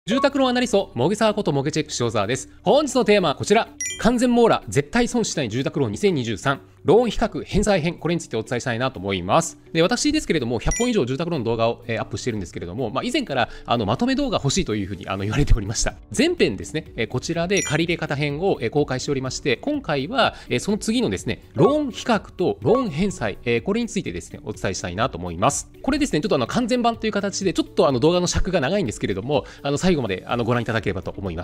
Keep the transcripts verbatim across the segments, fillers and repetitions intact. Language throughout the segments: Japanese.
住宅ローンアナリスト、もげさわこともげチェック塩沢です。本日のテーマはこちら。完全網羅、絶対損しない住宅ローンにせんにじゅうさん。ローン比較、返済編、これについてお伝えしたいなと思います。で、私ですけれども、ひゃっぽん以上住宅ローンの動画を、えー、アップしてるんですけれども、まあ、以前からあのまとめ動画欲しいというふうにあの言われておりました。前編ですね、えー、こちらで借り入れ方編を、えー、公開しておりまして、今回は、えー、その次のですね、ローン比較とローン返済、えー、これについてですね、お伝えしたいなと思います。これですね、ちょっとあの完全版という形で、ちょっとあの動画の尺が長いんですけれども、あの最後まであのご覧いただければと思います。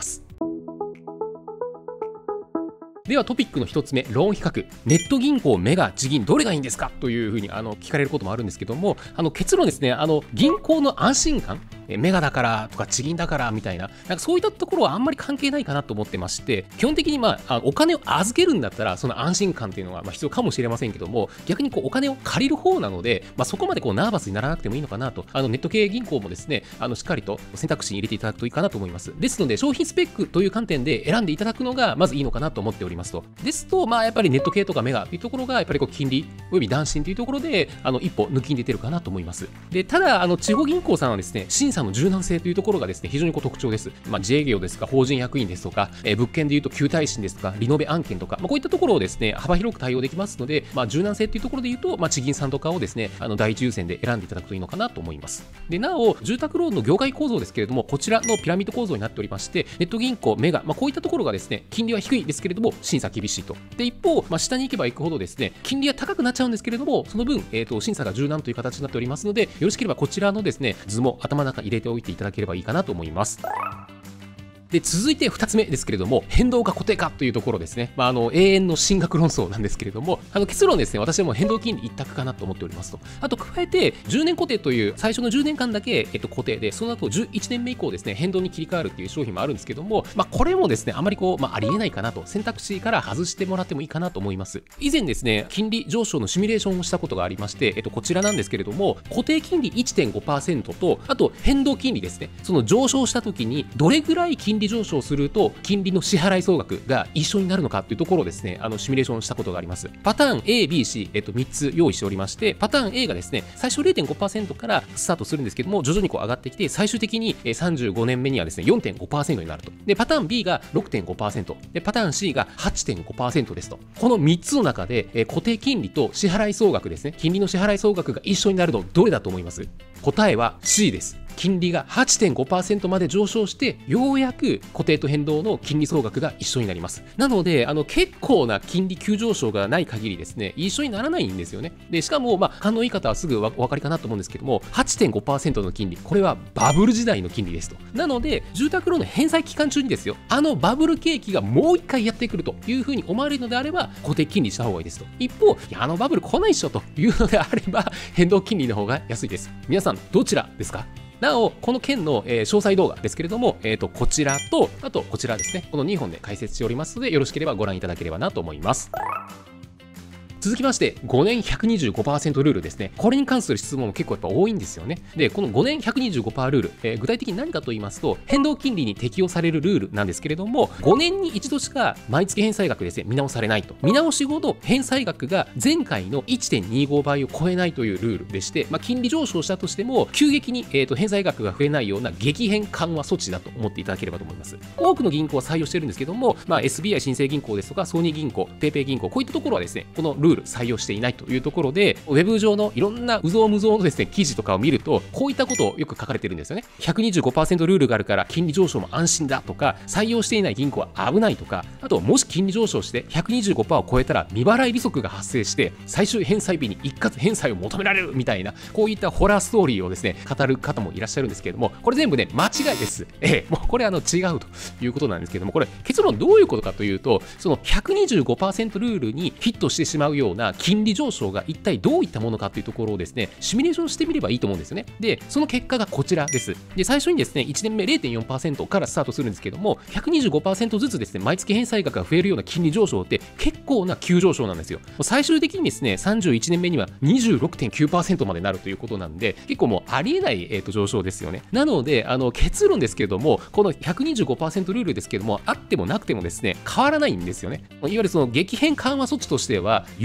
ではトピックの一つ目、ローン比較。ネット銀行、メガ、地銀、どれがいいんですかというふうにあの聞かれることもあるんですけども、あの結論ですね、あの銀行の安心感、メガだからとか地銀だからみたいな、なんかそういったところはあんまり関係ないかなと思ってまして、基本的にまあお金を預けるんだったらその安心感っていうのはまあ必要かもしれませんけども、逆にこうお金を借りる方なので、まあ、そこまでこうナーバスにならなくてもいいのかなと、あのネット系銀行もですね、あのしっかりと選択肢に入れていただくといいかなと思います。ですので商品スペックという観点で選んでいただくのがまずいいのかなと思っておりますと。ですとまあやっぱりネット系とかメガというところがやっぱりこう金利および男信というところであの一歩抜きに出てるかなと思います。でただあの地方銀行さんはですね、審査の柔軟性というところがですね非常にこう特徴です。まあ、自営業ですか、法人役員ですとか、えー、物件でいうと旧耐震ですとか、リノベ案件とか、まあ、こういったところをですね幅広く対応できますので、まあ、柔軟性というところでいうと、まあ、地銀さんとかをですねあの第一優先で選んでいただくといいのかなと思います。でなお住宅ローンの業界構造ですけれども、こちらのピラミッド構造になっておりまして、ネット銀行、メガ、まあ、こういったところがですね金利は低いですけれども審査厳しいと。で一方、まあ、下に行けば行くほどですね金利は高くなっちゃうんですけれども、その分、えー、と審査が柔軟という形になっておりますので、よろしければこちらのですね図も頭の中に入れておいていただければいいかなと思います。で続いてふたつめですけれども、変動か固定かというところですね。まあ、あの永遠の進学論争なんですけれども、あの結論ですね、私はもう変動金利一択かなと思っておりますと。あと加えてじゅうねん固定という最初のじゅうねんかんだけ、えっと、固定で、その後じゅういちねんめ以降ですね変動に切り替わるっていう商品もあるんですけども、まあ、これもですねあまりこう、まあ、ありえないかなと、選択肢から外してもらってもいいかなと思います。以前ですね金利上昇のシミュレーションをしたことがありまして、えっと、こちらなんですけれども、固定金利 いってんごパーセント と、あと変動金利ですね、その上昇した時にどれぐらい金利上昇すると金利の支払い総額が一緒になるのかというところをですねあのシミュレーションしたことがあります。パターン A、B、C、えっと、みっつ用意しておりまして、パターン A がですね最初 れいてんごパーセント からスタートするんですけども、徐々にこう上がってきて最終的にさんじゅうごねんめにはですね よんてんごパーセント になると。でパターン B が ろくてんごパーセント でパターン C が はちてんごパーセント ですと。このみっつの中で、えー、固定金利と支払い総額ですね、金利の支払い総額が一緒になるのどれだと思います？答えは C です。金利が はちてんごパーセント まで上昇して、ようやく固定と変動の金利総額が一緒になります。なのであの結構な金利急上昇がない限りですね一緒にならないんですよね。でしかもまあ勘のいい方はすぐお分かりかなと思うんですけども、 はちてんごパーセント の金利、これはバブル時代の金利ですと。なので住宅ローンの返済期間中にですよ、あのバブル景気がもう一回やってくるというふうに思われるのであれば固定金利した方がいいですと。一方、いやあのバブル来ないっしょというのであれば変動金利の方が安いです。皆さんどちらですか？なお、この件の、えー、詳細動画ですけれども、えーと、こちらと、あとこちらですね、このにほんで解説しておりますので、よろしければご覧いただければなと思います。続きまして、ごねん ひゃくにじゅうごパーセント ルールですね。これに関する質問も結構やっぱ多いんですよね。で、このごねん ひゃくにじゅうごパーセント ルール、えー、具体的に何かと言いますと、変動金利に適用されるルールなんですけれども、ごねんに一度しか毎月返済額ですね、見直されないと。見直し後の返済額が前回の いってんにご 倍を超えないというルールでして、まあ、金利上昇したとしても、急激に、えーと返済額が増えないような激変緩和措置だと思っていただければと思います。多くの銀行は採用してるんですけども、まあ、エスビーアイ 新生銀行ですとか、ソニー銀行、ペイペイ銀行、こういったところはですね、このルール採用していないというところで、ウェブ上のいろんなうぞうむぞうのですね記事とかを見ると、こういったことをよく書かれてるんですよね。 ひゃくにじゅうごパーセント ルールがあるから金利上昇も安心だとか、採用していない銀行は危ないとか、あともし金利上昇して ひゃくにじゅうごパーセント を超えたら未払い利息が発生して最終返済日に一括返済を求められるみたいな、こういったホラーストーリーをですね語る方もいらっしゃるんですけれども、これ全部ね間違いです。ええ、もうこれあの違うということなんですけども、これ結論どういうことかというと、その ひゃくにじゅうごパーセント ルールにフィットしてしまうような金利上昇が一体どういったものかというところをですねシミュレーションしてみればいいと思うんですよね。でその結果がこちらです。で最初にですねいちねんめ れいてんよんパーセント からスタートするんですけども、 ひゃくにじゅうごパーセント ずつですね毎月返済額が増えるような金利上昇って結構な急上昇なんですよ。最終的にですねさんじゅういちねんめには にじゅうろくてんきゅうパーセント までなるということなんで、結構もうありえない、えー、と上昇ですよね。なのであの結論ですけれども、この ひゃくにじゅうごパーセント ルールですけども、あってもなくてもですね変わらないんですよね。いわゆるその激変緩和措置としては有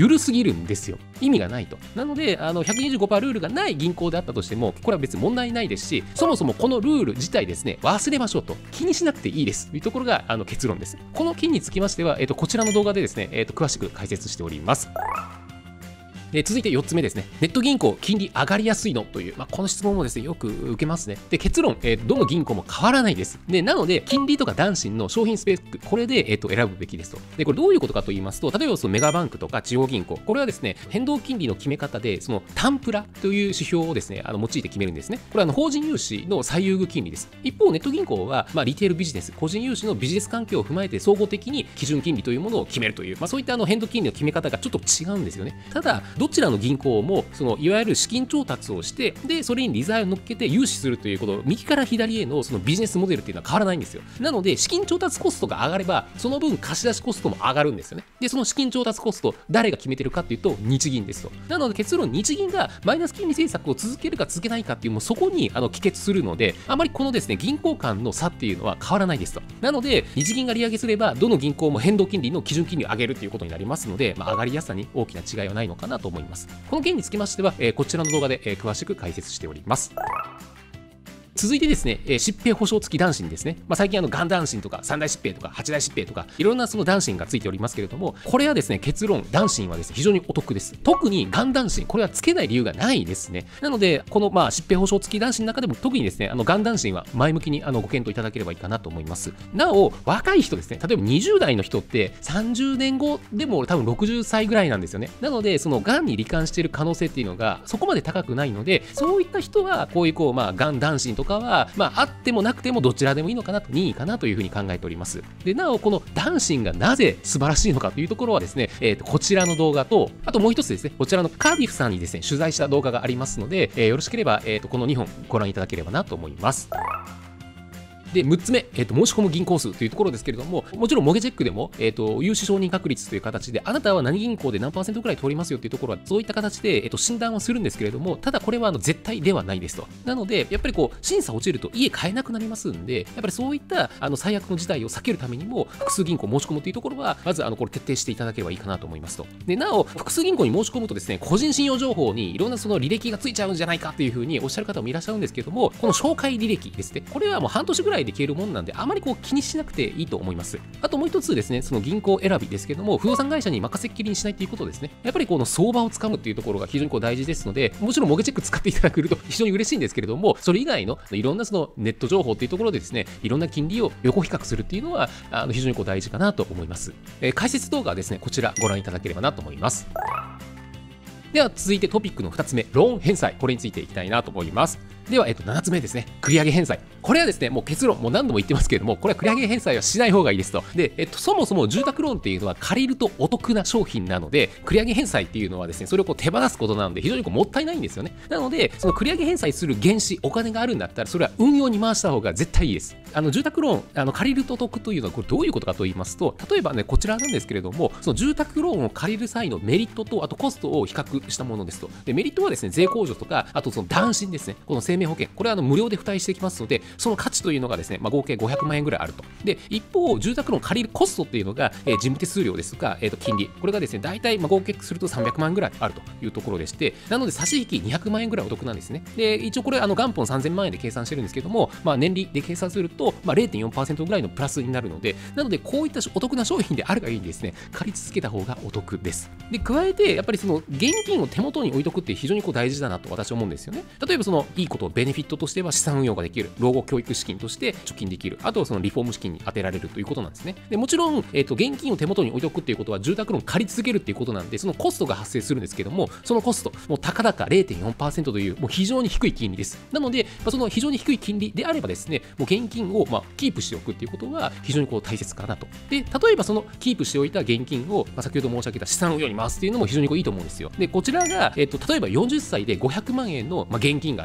緩すぎるんですよ。意味がないと。なので、あの ひゃくにじゅうごパーセント ルールがない銀行であったとしても、これは別に問題ないですし、そもそもこのルール自体ですね、忘れましょうと。気にしなくていいですというところがあの結論です。この件につきましては、えっと、こちらの動画でですね、えっと、詳しく解説しております。で続いてよっつめですね。ネット銀行、金利上がりやすいのという、まあ、この質問もですね、よく受けますね。で、結論、えー、どの銀行も変わらないです。で、なので、金利とか男子の商品スペック、これで、えー、と選ぶべきですと。で、これどういうことかと言いますと、例えばそのメガバンクとか地方銀行、これはですね、変動金利の決め方で、そのタンプラという指標をですね、あの用いて決めるんですね。これはあの法人融資の最優遇金利です。一方、ネット銀行は、まあ、リテールビジネス、個人融資のビジネス環境を踏まえて総合的に基準金利というものを決めるという、まあ、そういったあの変動金利の決め方がちょっと違うんですよね。ただ、どちらの銀行もそのいわゆる資金調達をしてでそれに利ざいを乗っけて融資するということ右から左へのそのビジネスモデルっていうのは変わらないんですよ。なので資金調達コストが上がればその分貸し出しコストも上がるんですよね。でその資金調達コスト誰が決めてるかっていうと日銀ですと。なので結論日銀がマイナス金利政策を続けるか続けないかっていうもうそこにあの帰結するのであまりこのですね銀行間の差っていうのは変わらないですと。なので日銀が利上げすればどの銀行も変動金利の基準金利を上げるということになりますので、まあ、上がりやすさに大きな違いはないのかなと思います。この件につきましては、えー、こちらの動画で、えー、詳しく解説しております。続いてですね、えー、疾病保証付き男子ですね、まあ、最近あのがん男子とか三大疾病とか八大疾病とかいろんなその男子がついておりますけれども、これはですね結論男子はですね非常にお得です。特にがん男子これはつけない理由がないですね。なのでこのまあ疾病保証付き男子の中でも特にですねあのがん男子は前向きにあのご検討いただければいいかなと思います。なお若い人ですね、例えばにじゅう代の人ってさんじゅうねんごでも多分ろくじゅっさいぐらいなんですよね。なのでそのがんに罹患している可能性っていうのがそこまで高くないので、そういった人はこういうこうまあがん男子とかはまああってもなくてもどちらでもいいのかなと任意かなというふうに考えております。でなおこの男子がなぜ素晴らしいのかというところはですね、えー、とこちらの動画とあともう一つですねこちらのカーディフさんにですね取材した動画がありますので、えー、よろしければ、えー、とこのにほんご覧いただければなと思います。でむっつめ、えー、と申し込む銀行数というところですけれども、もちろん模擬チェックでも、えー、と融資承認確率という形であなたは何銀行で何パーセントくらい通りますよというところはそういった形で、えー、と診断はするんですけれども、ただこれはあの絶対ではないですと。なのでやっぱりこう審査落ちると家買えなくなりますんで、やっぱりそういったあの最悪の事態を避けるためにも複数銀行申し込むというところはまずあのこれ徹底していただければいいかなと思いますと。でなお複数銀行に申し込むとですね個人信用情報にいろんなその履歴がついちゃうんじゃないかというふうにおっしゃる方もいらっしゃるんですけれども、この紹介履歴ですね、これはもう半年ぐらいで消えるものなんであまりこう気にしなくていいと思います。あともう一つですね、その銀行選びですけども、不動産会社に任せっきりにしないということですね。やっぱりこの相場をつかむっていうところが非常にこう大事ですので、もちろん模擬チェック使っていただけると非常に嬉しいんですけれども、それ以外のいろんなそのネット情報っていうところでですね、いろんな金利を横比較するっていうのはあの非常にこう大事かなと思います。えー、解説動画はですね、こちらご覧いただければなと思います。では続いてトピックのふたつめ、ローン返済、これについていきたいなと思います。では、えっと、ななつめですね、繰り上げ返済。これはですね、もう結論、もう何度も言ってますけれども、これは繰り上げ返済はしない方がいいですと。で、えっと、そもそも住宅ローンっていうのは借りるとお得な商品なので、繰り上げ返済っていうのはですね、それをこう手放すことなので、非常にこうもったいないんですよね。なので、その繰り上げ返済する原資、お金があるんだったら、それは運用に回した方が絶対いいです。あの住宅ローン、あの借りるとお得というのは、これどういうことかと言いますと、例えばね、こちらなんですけれども、その住宅ローンを借りる際のメリットと、あとコストを比較したものですと。で、メリットはですね、税控除とか、あとその断診ですね、この生命保険、これはあの無料で付帯してきますので、その価値というのがですね、まあ、合計ごひゃくまんえんぐらいあると。で、一方、住宅ローン借りるコストっていうのが、えー、事務手数料ですとか、えー、と金利、これがですね、大体まあ合計するとさんびゃくまんえんぐらいあるというところでして、なので差し引きにひゃくまんえんぐらいお得なんですね。で、一応これ、あの元本さんぜんまんえんで計算してるんですけども、まあ、年利で計算すると、まあ、れいてんよんパーセント ぐらいのプラスになるので、なので、こういったお得な商品であるがいいんですね、借り続けた方がお得です。で、加えて、やっぱりその現金を手元に置いとくって非常にこう大事だなと私は思うんですよね。例えば、そのいいこと、ベネフィットとしては資産運用ができる、老後教育資金として貯金できる、あとはそのリフォーム資金に充てられるということなんですね。でもちろん、えーと、現金を手元に置いておくっていうことは住宅ローン借り続けるっていうことなんで、そのコストが発生するんですけども、そのコスト、もうたかだか れいてんよんパーセント というもう非常に低い金利です。なので、まあ、その非常に低い金利であればですね、もう現金をまあキープしておくっていうことは非常にこう大切かなと。で、例えばそのキープしておいた現金を、まあ、先ほど申し上げた資産運用に回すっていうのも非常にこういいと思うんですよ。で、こちらが、えーと、例えばよんじゅっさいでごひゃくまんえんのまあ現金がありますと。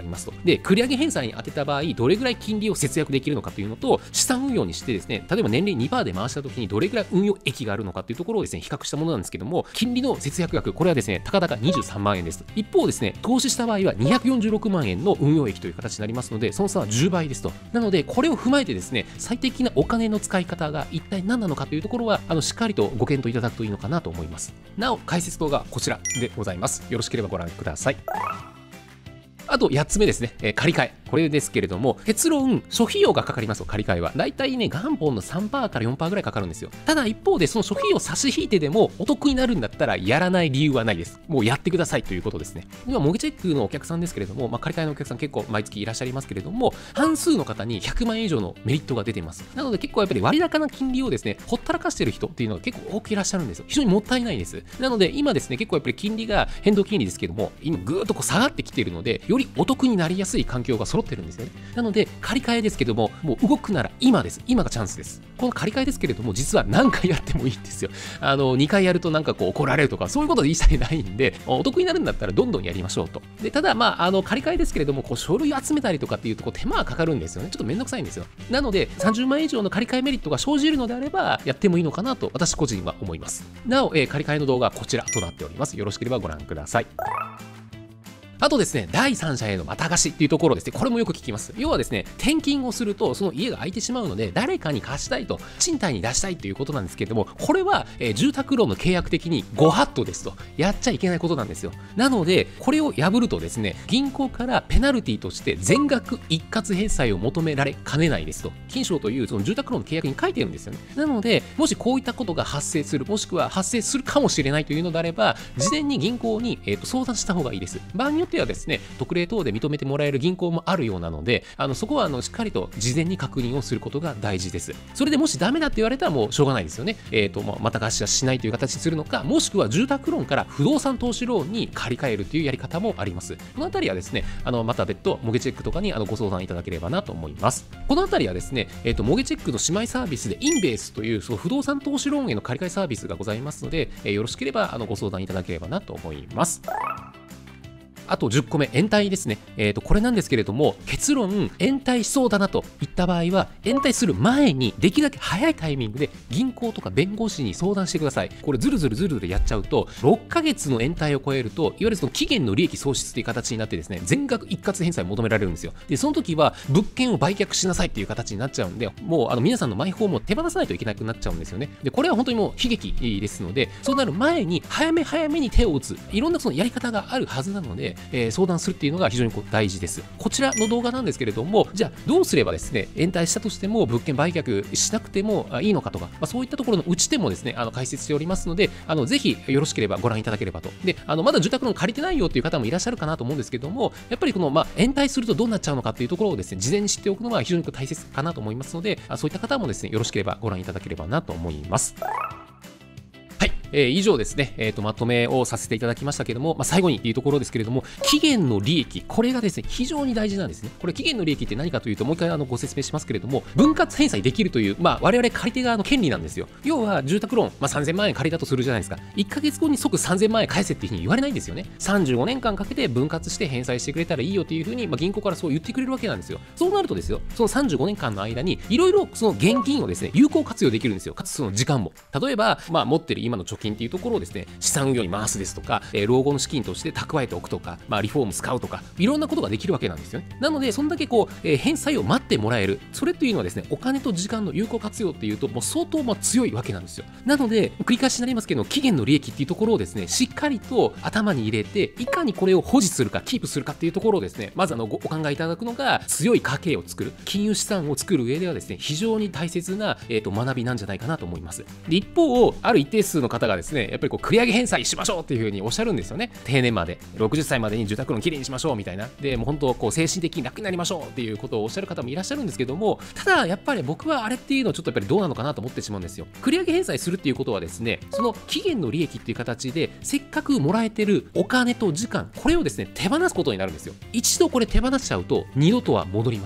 で、繰り上げ返済に当てた場合、どれぐらい金利を節約できるのかというのと、資産運用にしてですね、例えば年利 にパーセント で回したときにどれぐらい運用益があるのかというところをですね、比較したものなんですけども、金利の節約額、これはですね、たかだかにじゅうさんまんえんです。一方ですね、投資した場合はにひゃくよんじゅうろくまんえんの運用益という形になりますので、その差はじゅうばいですと。なので、これを踏まえてですね、最適なお金の使い方が一体何なのかというところは、あのしっかりとご検討いただくといいのかなと思います。なお、解説動画はこちらでございます。よろしければご覧ください。あとやっつめですね、えー、借り換え。これですけれども、結論、諸費用がかかりますよ、借り換えは。だいたいね、元本の さんパーセント から よんパーセント ぐらいかかるんですよ。ただ一方で、その諸費用差し引いてでもお得になるんだったら、やらない理由はないです。もうやってくださいということですね。今、モゲチェックのお客さんですけれども、まあ、借り換えのお客さん結構毎月いらっしゃいますけれども、半数の方にひゃくまんえん以上のメリットが出ています。なので結構やっぱり割高な金利をですね、ほったらかしてる人っていうのが結構多くいらっしゃるんですよ。非常にもったいないです。なので今ですね、結構やっぱり金利が変動金利ですけども、今ぐーっとこう下がってきているので、よりお得になりやすい環境が揃ってるんですよね。なので借り換えですけども、もう動くなら今です。今がチャンスです。この借り換えですけれども、実は何回やってもいいんですよ。あのにかいやるとなんかこう怒られるとかそういうことで一切ないんで、お得になるんだったらどんどんやりましょうと。で、ただまああの借り換えですけれども、こう書類集めたりとかっていうとこう手間がかかるんですよね。ちょっとめんどくさいんですよ。なのでさんじゅうまんえん以上の借り換えメリットが生じるのであればやってもいいのかなと私個人は思います。なお、えー、借り換えの動画はこちらとなっております。よろしければご覧ください。あとですね、第三者へのまた貸しっていうところですね、これもよく聞きます。要はですね、転勤をすると、その家が空いてしまうので、誰かに貸したいと、賃貸に出したいということなんですけれども、これは、えー、住宅ローンの契約的にご法度ですと、やっちゃいけないことなんですよ。なので、これを破るとですね、銀行からペナルティとして全額一括返済を求められかねないですと、金商というその住宅ローンの契約に書いてるんですよね。なので、もしこういったことが発生する、もしくは発生するかもしれないというのであれば、事前に銀行に、えーと、相談した方がいいです。場合によってはですね、特例等で認めてもらえる銀行もあるようなので、あのそこはあのしっかりと事前に確認をすることが大事です。それでもしダメだって言われたらもうしょうがないですよね。えーと、また貸しはしないという形にするのか、もしくは住宅ローンから不動産投資ローンに借り換えるというやり方もあります。このあたりはですね、あのまた別途モゲチェックとかにあのご相談いただければなと思います。このあたりはですね、えーと、モゲチェックの姉妹サービスでインベースというその不動産投資ローンへの借り換えサービスがございますので、えー、よろしければあのご相談いただければなと思います。あとじゅっこめ、延滞ですね。えーと、これなんですけれども、結論、延滞しそうだなといった場合は、延滞する前に、できるだけ早いタイミングで、銀行とか弁護士に相談してください。これ、ずるずるずるずるやっちゃうと、ろっかげつの延滞を超えると、いわゆるその期限の利益喪失という形になってですね、全額一括返済を求められるんですよ。で、その時は、物件を売却しなさいっていう形になっちゃうんで、もう、あの、皆さんのマイホームを手放さないといけなくなっちゃうんですよね。で、これは本当にもう悲劇ですので、そうなる前に、早め早めに手を打つ、いろんなそのやり方があるはずなので、えー、相談するっていうのが非常にこう大事です。こちらの動画なんですけれども、じゃあどうすればですね、延滞したとしても物件売却しなくてもいいのかとか、まあ、そういったところの打ち手もですね、あの解説しておりますので、あのぜひよろしければご覧いただければと。で、あのまだ住宅ローン借りてないよっていう方もいらっしゃるかなと思うんですけども、やっぱりこのまあ延滞するとどうなっちゃうのかっていうところをですね、事前に知っておくのは非常に大切かなと思いますので、そういった方もですね、よろしければご覧いただければなと思います。はい、えー、以上ですね、えーと、まとめをさせていただきましたけども、まあ、最後にというところですけれども、期限の利益、これがですね、非常に大事なんですね。これ、期限の利益って何かというと、もう一回あのご説明しますけれども、分割返済できるという、まあ、我々借り手側の権利なんですよ。要は、住宅ローン、まあ、さんぜんまんえん借りたとするじゃないですか。いっかげつごに即さんぜんまんえん返せっていうふうに言われないんですよね。さんじゅうごねんかんかけて分割して返済してくれたらいいよというふうに、まあ、銀行からそう言ってくれるわけなんですよ。そうなるとですよ、そのさんじゅうごねんかんの間に、いろいろその現金をですね、有効活用できるんですよ。かつその時間も。例えば、まあ、持ってる今の貯金っていうところをですね、資産運用に回すですとか、えー、老後の資金として蓄えておくとか、まあ、リフォーム使うとか、いろんなことができるわけなんですよね。なので、そんだけこう、えー、返済を待ってもらえる、それというのはですね、お金と時間の有効活用っていうと、もう相当まあ強いわけなんですよ。なので、繰り返しになりますけど、期限の利益っていうところをですね、しっかりと頭に入れて、いかにこれを保持するか、キープするかっていうところをですね、まずあのごお考えいただくのが、強い家計を作る、金融資産を作る上ではですね、非常に大切な、えー、と学びなんじゃないかなと思います。で、一方、ある一定数の方がですね、やっぱりこう繰り上げ返済しましょうっていうふうにおっしゃるんですよね。定年までろくじゅっさいまでに住宅ローンきれいにしましょうみたいな。でもう本当こう精神的に楽になりましょうっていうことをおっしゃる方もいらっしゃるんですけども、ただやっぱり僕はあれっていうのはちょっとやっぱりどうなのかなと思ってしまうんですよ。繰り上げ返済するっていうことはですね、その期限の利益っていう形でせっかくもらえてるお金と時間、これをですね手放すことになるんですよ。一度これ手放しちゃうと二度とは戻りません。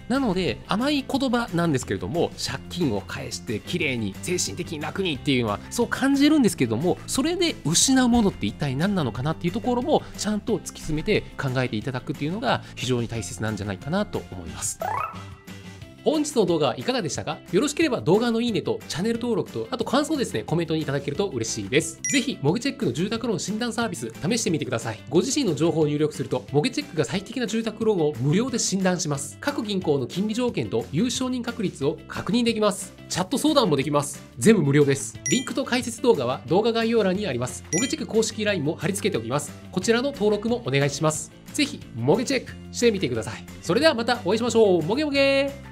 なので甘い言葉なんですけれども、借金を返して綺麗に精神的に楽にっていうのはそう感じるんですけれども、それで失うものって一体何なのかなっていうところもちゃんと突き詰めて考えていただくっていうのが非常に大切なんじゃないかなと思います。本日の動画はいかがでしたか？よろしければ動画のいいねとチャンネル登録と、あと感想ですね、コメントにいただけると嬉しいです。ぜひ、モゲチェックの住宅ローン診断サービス、試してみてください。ご自身の情報を入力すると、モゲチェックが最適な住宅ローンを無料で診断します。各銀行の金利条件と優勝人確率を確認できます。チャット相談もできます。全部無料です。リンクと解説動画は動画概要欄にあります。モゲチェック公式 ライン も貼り付けておきます。こちらの登録もお願いします。ぜひ、モゲチェックしてみてください。それではまたお会いしましょう。モゲモゲー。